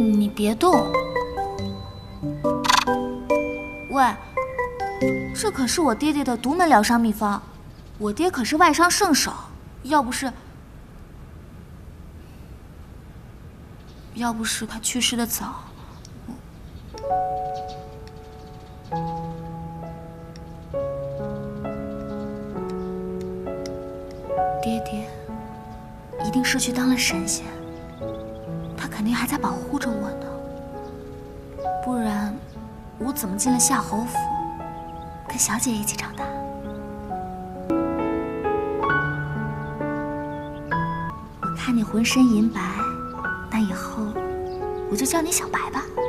你别动。喂，这可是我爹爹的独门疗伤秘方，我爹可是外伤圣手，要不是他去世的早，爹爹一定是去当了神仙，他肯定还在保护着我呢，不然我怎么进了夏侯府，跟小姐一起长大？我看你浑身银白，那以后我就叫你小白吧。